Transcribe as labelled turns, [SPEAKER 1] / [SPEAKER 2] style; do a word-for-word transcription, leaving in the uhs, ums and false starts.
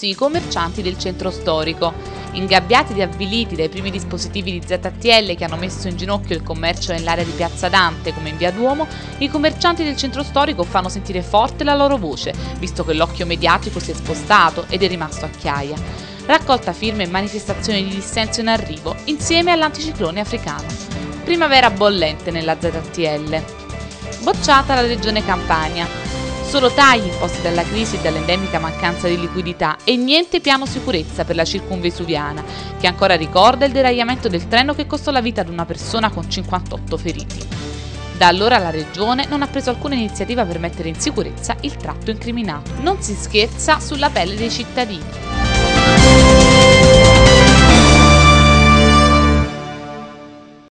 [SPEAKER 1] rimossero i commercianti del centro storico. Ingabbiati ed avviliti dai primi dispositivi di Z T L che hanno messo in ginocchio il commercio nell'area di Piazza Dante come in Via Duomo, i commercianti del centro storico fanno sentire forte la loro voce, visto che l'occhio mediatico si è spostato ed è rimasto a Chiaia. Raccolta firme e manifestazioni di dissenso in arrivo, insieme all'anticiclone africano. Primavera bollente nella Z T L. Bocciata la regione Campania. Solo tagli imposti dalla crisi e dall'endemica mancanza di liquidità e niente piano sicurezza per la circumvesuviana, che ancora ricorda il deragliamento del treno che costò la vita ad una persona con cinquantotto feriti. Da allora la regione non ha preso alcuna iniziativa per mettere in sicurezza il tratto incriminato. Non si scherza sulla pelle dei cittadini.